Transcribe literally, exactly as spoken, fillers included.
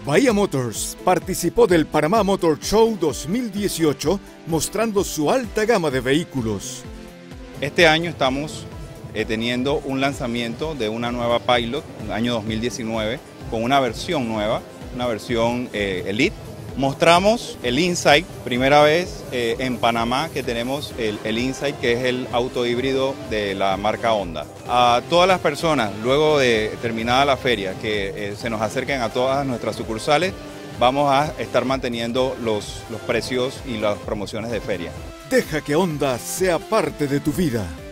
Bahía Motors participó del Panamá Motor Show dos mil dieciocho mostrando su alta gama de vehículos. Este año estamos eh, teniendo un lanzamiento de una nueva Pilot, año dos mil diecinueve, con una versión nueva, una versión eh, Elite. Mostramos el Insight, primera vez eh, en Panamá que tenemos el, el Insight, que es el auto híbrido de la marca Honda. A todas las personas, luego de terminada la feria, que eh, se nos acerquen a todas nuestras sucursales, vamos a estar manteniendo los, los precios y las promociones de feria. Deja que Honda sea parte de tu vida.